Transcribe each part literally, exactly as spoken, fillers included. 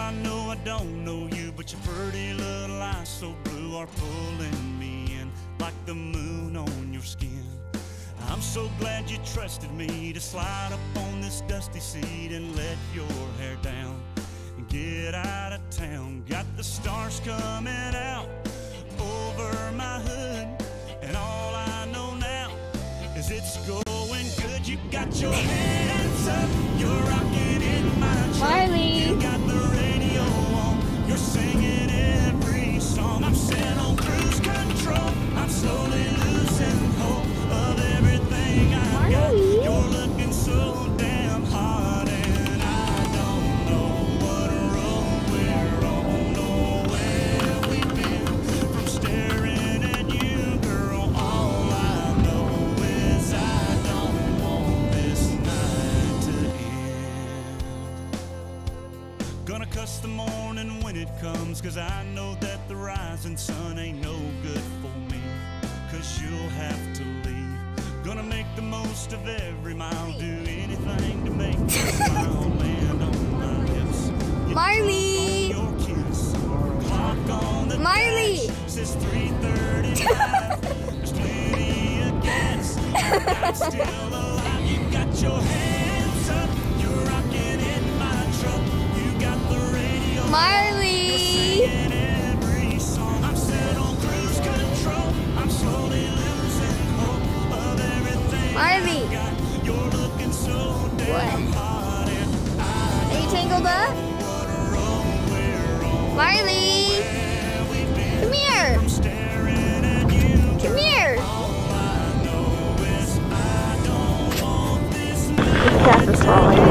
I know I don't know you, but your pretty little eyes so blue are pulling me in like the moon on your skin. I'm so glad you trusted me to slide up on this dusty seat and let your hair down and get out of town. Got the stars coming out over my hood, and all I know now is it's going good. You got your hands up, you're rocking in my truck. Marley. You got the radio on, you're singing every song. I'm set on cruise control, I'm slowly losing hope of everything I got. Marley. You're looking so damn hot, and I don't know what road we're on or where we've been. From staring at you, girl, all I know is I don't want this night to end. Gonna cuss the morning when it comes, 'cause I know that the rising sun ain't no good for me, 'cause you'll have to leave. Gonna make the most of every mile, do anything to make you smile, land on my lips. Get Marley. drunk on your kiss. Clock on the Marley. dash says three thirty-five. There's plenty of gas, I'm still alive. You got your hands up, you're rocking in my truck. You got the radio on, Marley. you're singing every song. I'm set on cruise control, I'm slowly losing hope of everything Marley. I got. You're looking so damn What? hot, and I Are you tangled up? what road we're on. Marley. Where we've been. Come here. From staring at you, Come here. all I know is I don't want this This cat is falling.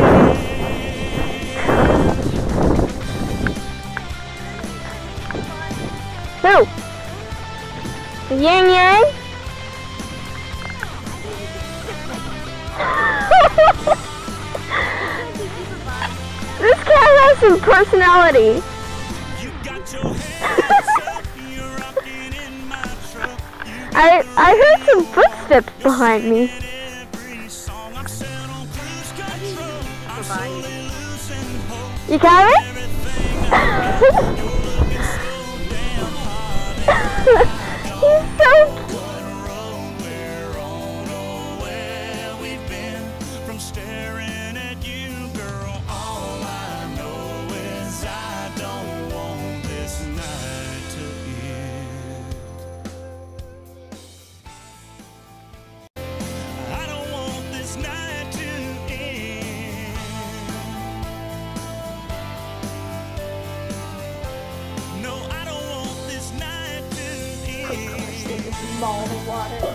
Who? Yang Yang? This cat has some personality. You got your hands up, you're rocking in my truck. You I I heard some footsteps behind me. got every song. I'm set on cruise control, I'm slowly losing hope. You got it? Everything I got, you're looking so damn hot. He's so cute. What road we're on or where we've been. From staring at you, girl, all I know is I don't want this night to end. I don't want this night to end. No, I don't want this night to end. This ball of water.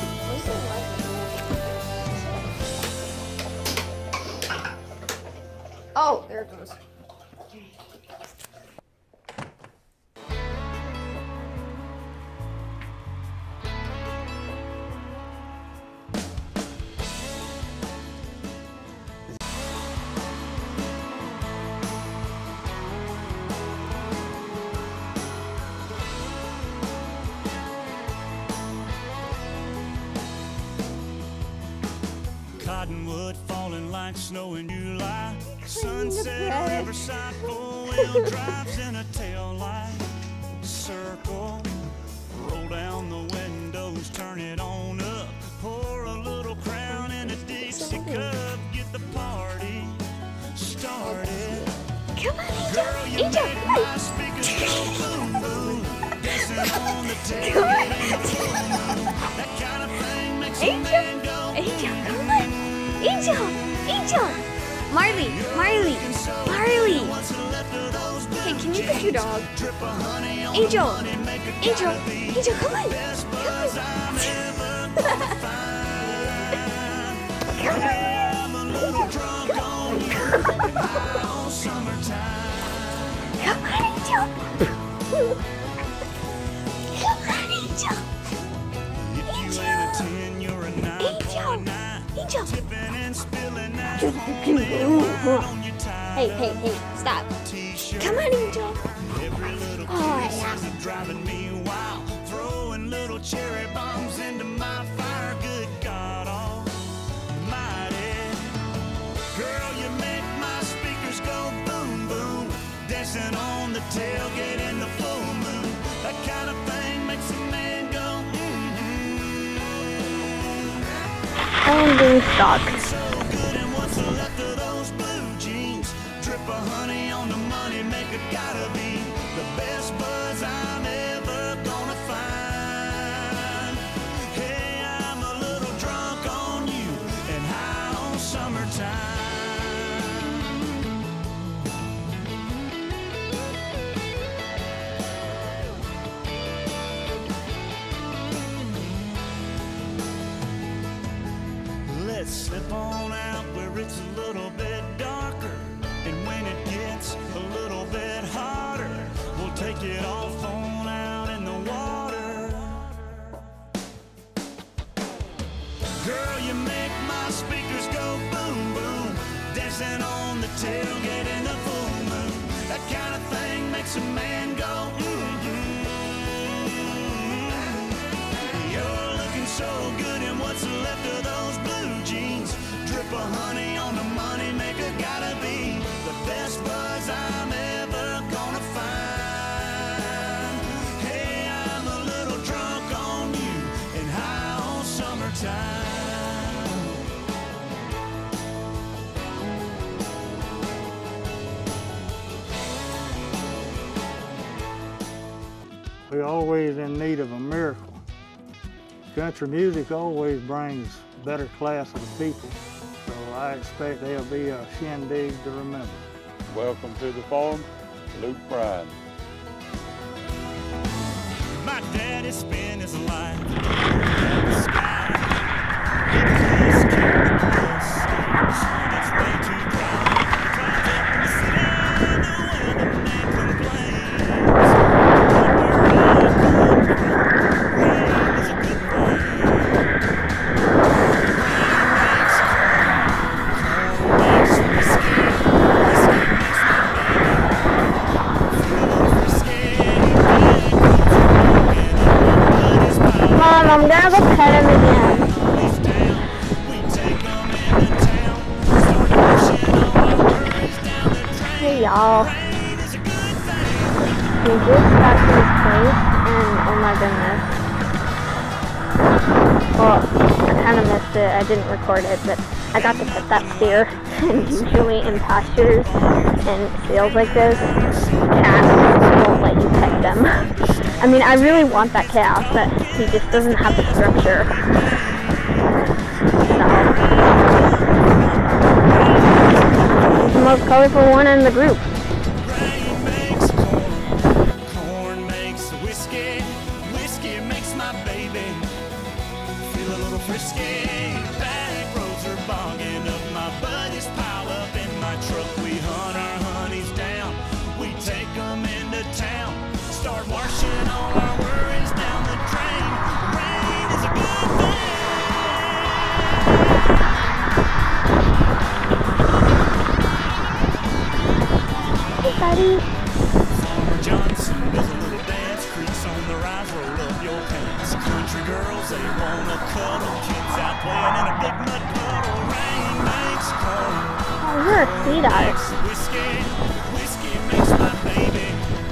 Oh, there it goes. Cottonwood falling like snow in July. Sunset, riverside, four-wheel drives in a tail light. Circle, roll down the windows, turn it on up. Pour a little Crown in a Dixie cup. Get the party started. Come on, Girl, you Angel. make Angel, come my on. speakers go boom boom. Dancing on the tailgate Come on. and the full moon. That kind of thing makes a Angel. man go. Angel, come on. Angel, Angel. Marley, Marley, Marley. Hey, can you pick your dog? Angel, Angel, Angel, come on. Come on. Come on, Angel. Come on, Angel. Angel. Hey, hey, hey, stop. Come on, Angel. Oh, yeah. Driving me wild, throwing little cherry bombs into my fire. Good God Almighty, girl, you make my speakers go boom boom. tailgate in the full moon. That kind of thing makes a man go, mm-hmm. I'm being stuck. So good, and what's left of those blue jeans? Drip of honey on the money maker, gotta be the best buzz I'm ever gonna find. Hey, I'm a little drunk on you and high on summertime. Let's slip on out where it's a little bit darker, and when it gets a little bit hotter, we'll take it off on out in the water. Girl, you make my speakers go boom boom, dancing on the tailgate in the full moon. That kind of thing makes a man go mm-hmm. You're looking so good in what's left of those blue jeans. Drip of honey on the money maker, gotta be the best buzz I'm ever gonna find. Hey, I'm a little drunk on you and high on summertime. We're always in need of a miracle. Country music always brings better class of the people, so I expect there'll be a shindig to remember. Welcome to the farm, Luke Bryan. My daddy spent his life looking at the sky. He just kept the blue stars on its way too dry. Climbed up in the city, the weatherman complains. But where I come from, rain is a good thing. Mom, I'm gonna go pet him again. Hey y'all. We just got to this place and oh my goodness. Well, I kind of missed it. I didn't record it, but I got to pet that steer. And usually in pastures and fields like this, cats won't let you pet them. I mean, I really want that cat, but he just doesn't have the structure. So, he's the most colorful one in the group. Rain makes corn, corn makes whiskey, whiskey makes my baby feel a little frisky. Back roads are bogging up, my buddies pile up in my truck. We hunt our honeys down, we take them into town, start washing all our worries down the drain. Rain is a good thing. Hey, buddy. Farmer Johnson does a little dance, creaks on the rise, roll up your pants. Country girls, they wanna cuddle, kids out playing in a big mud puddle. Rain makes corn, Oh, you're a sweetheart. makes whiskey, whiskey makes my baby.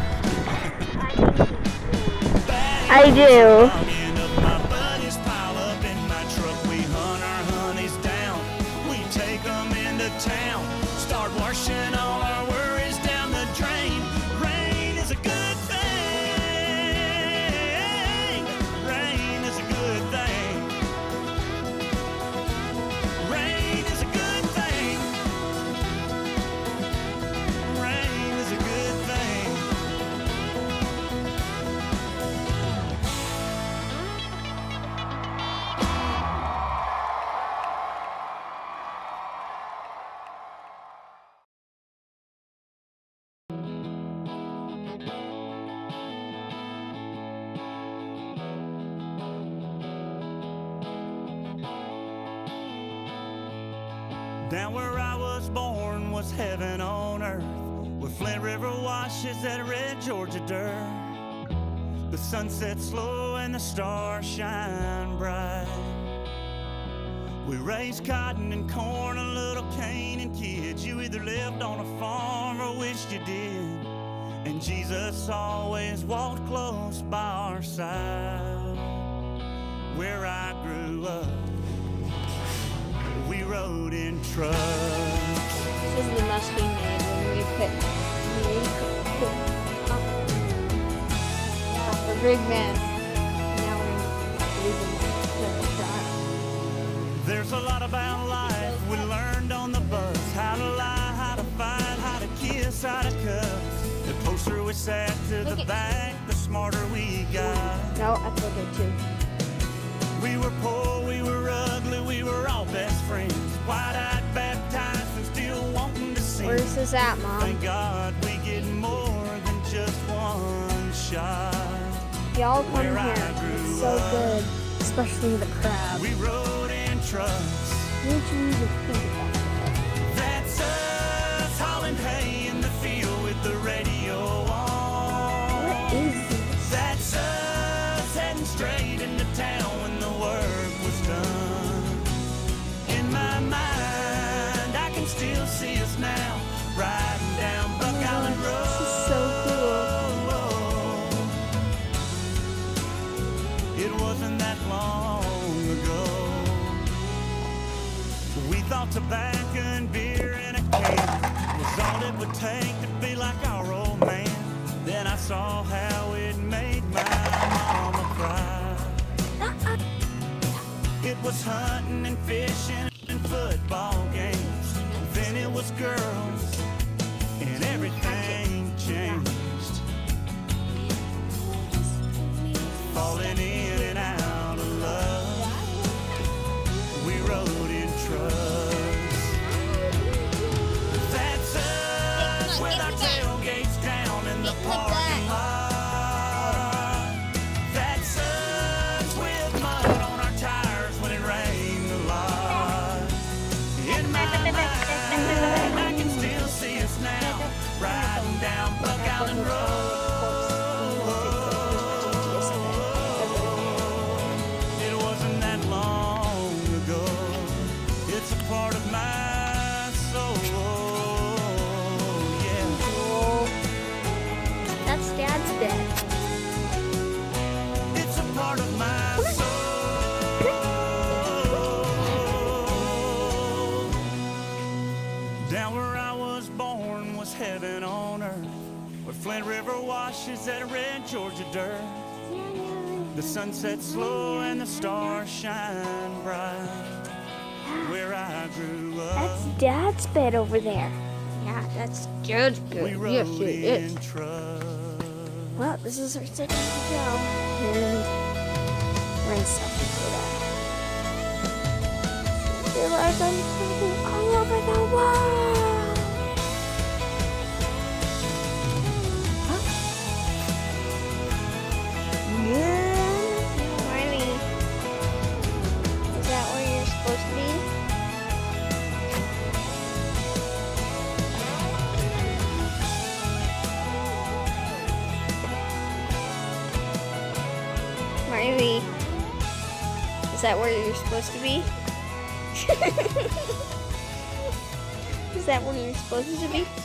I do. Bogging up, my buddies pile up in my truck. We hunt our honeys down, we take them into town, start washing all our worries down the drain. Rain is a good thing. Rain is a good thing. Rain is a good thing. Rain is a good thing. Down where I was born was heaven on earth, where Flint River washes that red Georgia dirt. The sun sets slow and the stars shine bright. We raised cotton and corn, a little cane and kids. You either lived on a farm or wished you did. And Jesus always walked close by our side. Where I grew up, we rode in trucks. This is the mess we made when we put we put off the big man. Now we're using the truck. There's a lot about life we learned on the bus. How to lie, how to fight, how to kiss, how to cuss. The closer we sat to Look the at- back, the smarter we got. No, I told her too. We were poor, we were ugly, we were all best friends. Wide-eyed, baptized, and still wanting to sing. Where's this at, Mom? Thank God we get more than just one shot. Y'all come Where I here. grew It's so up. good. Especially the crab. We rode in trucks. What did you even think about that? That's us hauling hay in the field with the radio on. What is this? That's us heading straight into town when the work was done. In my mind, I can still see us now, riding down Buck Island Road. This is so It wasn't that long ago. We thought tobacco and beer in a can was all it would take to be like our old man. Then I saw how it made my mama cry. It was hunting and fishing and football games. Then it was girls and everything changed. Falling in and out of love. We rode in trucks. That's us with our tailgates down in the parking lot. That's us with mud on our tires when it rained a lot. In my mind, I can still see us now, riding down Buck Island Road. It wasn't that long ago. It's a part of my soul. Yeah. That's Dad's bed. It's a part of my soul. Down where I was born was heaven on earth, where Flint River washes that red Georgia dirt. The sun sets slow and the stars shine bright. Where I grew up, That's Dad's bed over there. Yeah, that's Dad's we bed. rode Yes, it is. in trucks. Well, this is our second job. And we're in stuff for that. Feel like I'm floating all over the world. Huh? Yeah. Marley, is that where you're supposed to be? Marley, is that where you're supposed to be? Is that where you're supposed to be?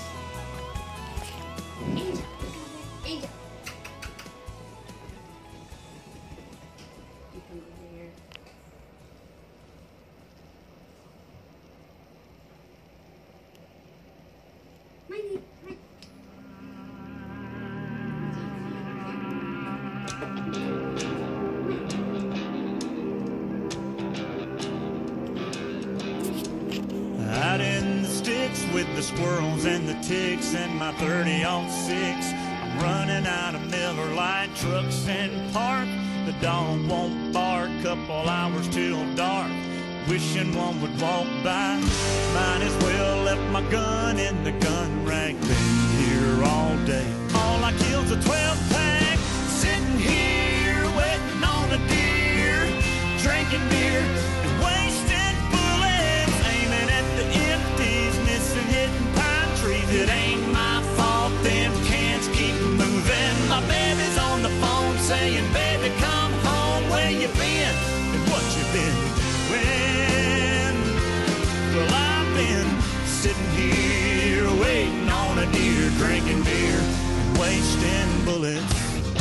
Out in the sticks with the squirrels and the ticks and my thirty oh six. I'm running out of Miller Lite trucks and park. The dog won't bark, couple hours till dark. Wishing one would walk by. Might as well left my gun in the gun rack. Been here all day. All I kill's a twelve pack. Sitting here waiting on a deer. Drinking beer and wasting bullets. Aiming at the empties, missing hitting pine trees. It ain't my fault, them cans keep moving. My baby's on the phone saying, baby, come home. Where you been and what you been doing? Well, I've been sitting here waiting on a deer, drinking beer and wasting bullets.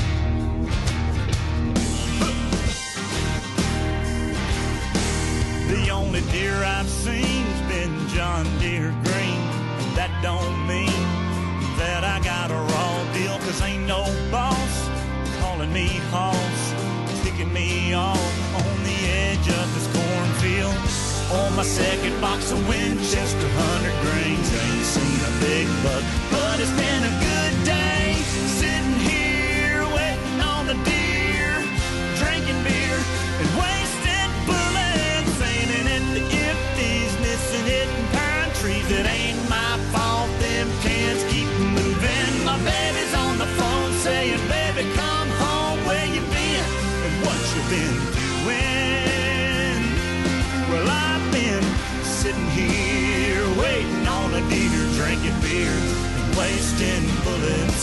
The only deer I've seen's been John Deere green. That don't mean that I got a raw deal, 'cause ain't no boss calling me hoss, ticking me off on the edge of this cornfield. On my second box of Winchester hundred grains, ain't seen a big buck, but it's been a good day sitting here waiting on the deer, drinking beer and wasting bullets, aiming at the empties, missing hitting pine trees. It ain't my fault, them cans keep moving. My baby's on the phone saying, baby, come home, where you been and what you been doing? Well, I've been sitting here waiting on a deer, drinking beer and wasting bullets.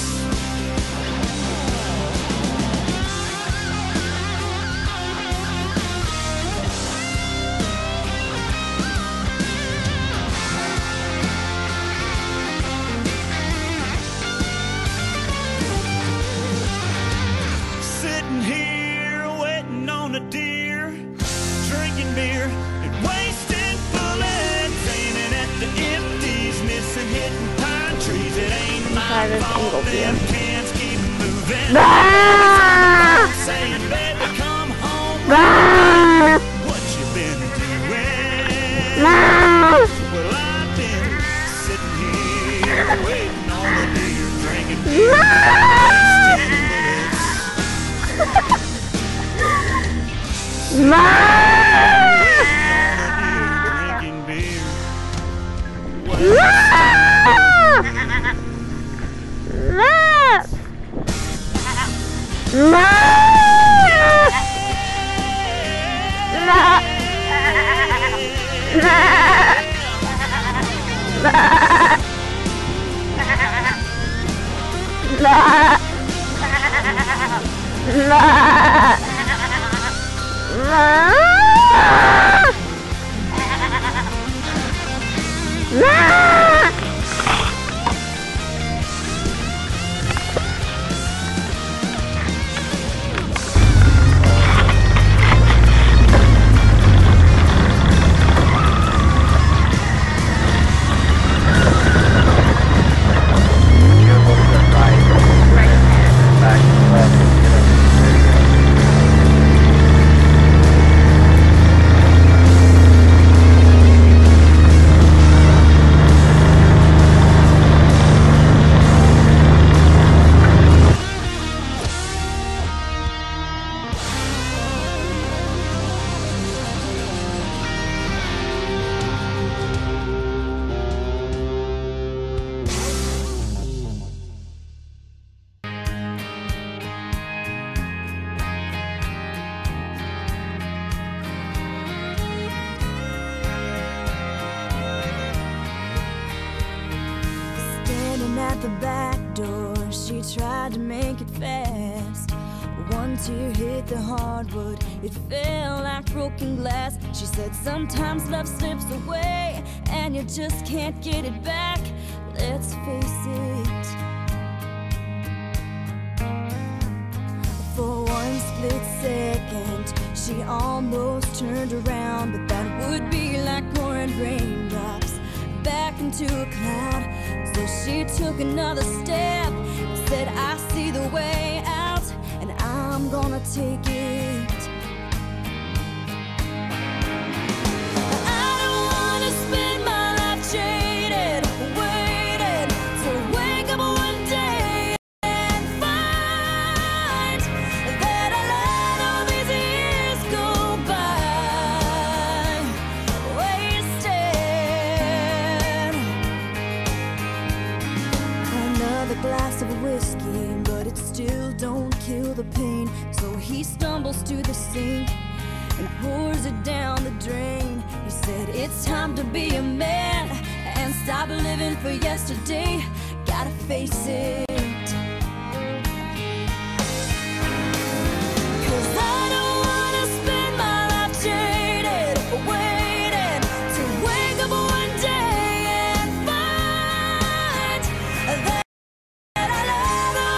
Sitting here waiting on a deer, drinking beer and wasting bullets, aiming at the empties, missing hitting pine trees. It ain't my Try this fault, angle view. them cans keep moving. Ah! Saying, baby, come home, Ah! what you been doing? Ah! Well, I've been sitting here waiting on a deer, drinking beer and wasting bullets. Drinking beer. Standing at the back door, she tried to make it fast. One tear hit the hardwood, it fell like broken glass. She said sometimes love slips away and you just can't get it back. Let's face it. For one split second, she almost turned around, but that would be like pouring raindrops back into a cloud. So she took another step and said, I see the way out, and I'm gonna take it. I don't wanna spend my life jaded, waiting to wake up one day and find that I let all these years go by wasted. Another glass of whiskey, but it still don't kill the pain. So he stumbles to the sink and pours it down the drain. He said, it's time to be a man and stop living for yesterday. Gotta face it. 'Cause I don't wanna spend my life jaded, waiting to wake up one day and find that I let all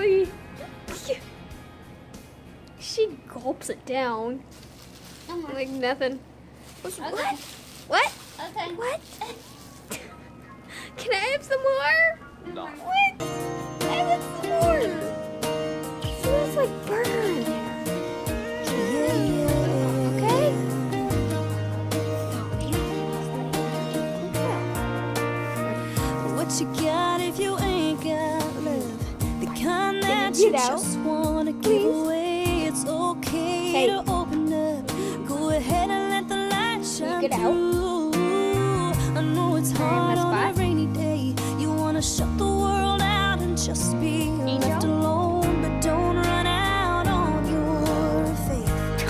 Marley. She gulps it down. Like nothing. What's, Okay. What? What? Okay. What? Can I have some more? No. What? I want some more. It smells like burger in there. Okay? What you got if you ain't got love? The kind that Get you out, just wanna give please. away. It's okay Hey. to open up. Go ahead and let the light shine get out? through. I know it's Can I have hard my on a spot? rainy day. You wanna shut the world out and just be left Angel? alone, but don't run out on your faith.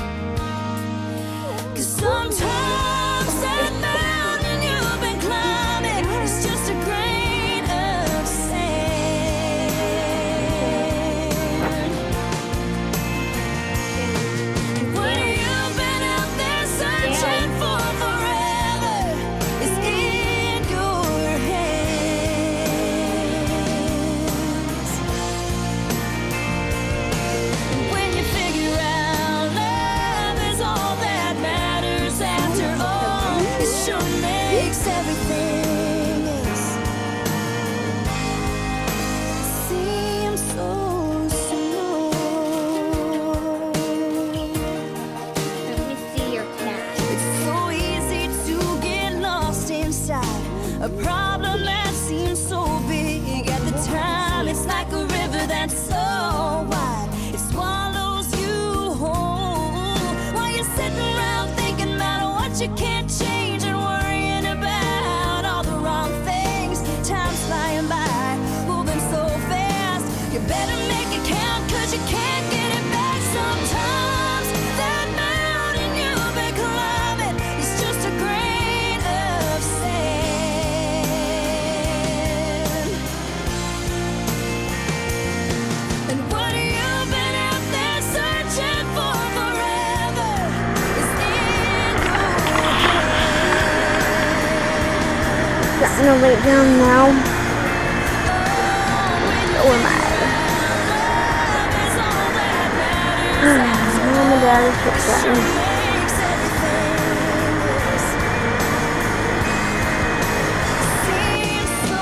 'Cause sometimes that mountain you've been climbing is just a grain of sand. What you've been out there searching for forever is in your hands. When you figure out love is all that matters after all, it sure makes everything else seem so small. Let me see your cat. It's so easy to get lost inside a problem that seems so big at the time. It's like a river that's so wide, it swallows you whole. While you're sitting around thinking about what you can't change and worrying about all the wrong things. Time's flying by, moving so fast. You better make it count, 'cause you can't get it back. Sometimes that mountain you've been climbing is just a grain of sand. And what you've been out there searching for forever is in your hands. I'm gonna lay down now. Oh, Or am I? love is all that matters. Mom and Dad are chit chatting. Makes everything seem so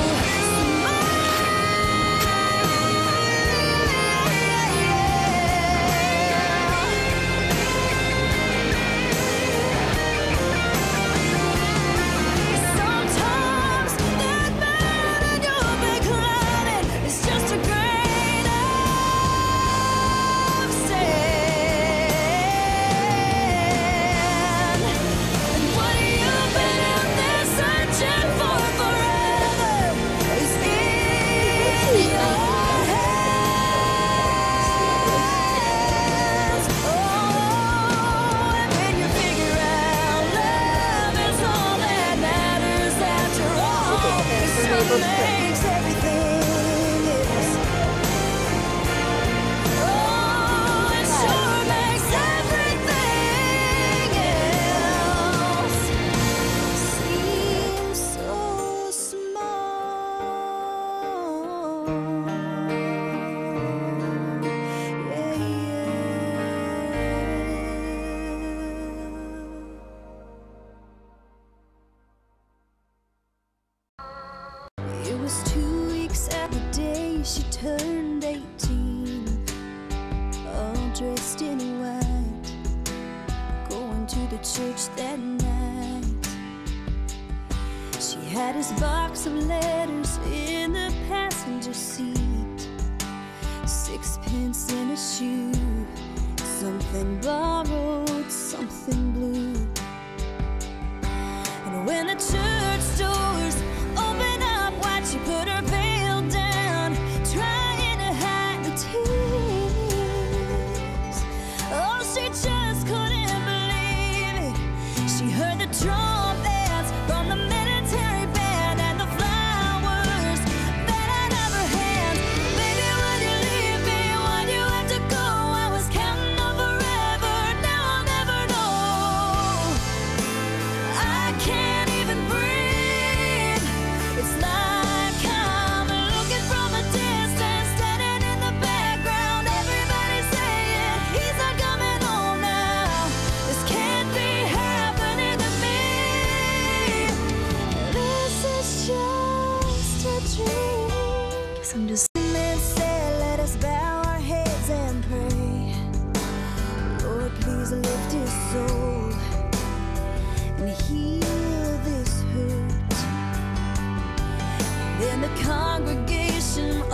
Sometimes that mountain you've been climbing is just a grain of sand. And what you've been out there searching for forever is in your hands. Oh, and when you figure out love is all that matters after all, it sure makes everything else. Oh, it sure makes everything else seem so small. Yeah, yeah. It was two weeks at the day she turned eighteen, all dressed in white, going to the church that night. She had his box of letters in the passenger seat, sixpence in a shoe, something borrowed, something blue. And when the church doors opened up wide, she put her veil down, trying to hide the tears. Oh, she just couldn't believe it. She heard the trumpets from the military band and the flowers street. Guess I'm just. Men said, let us bow our heads and pray. Lord, please lift his soul and heal this hurt. Then the congregation